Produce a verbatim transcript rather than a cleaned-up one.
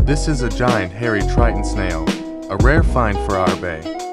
This is a giant hairy Triton snail, a rare find for our bay.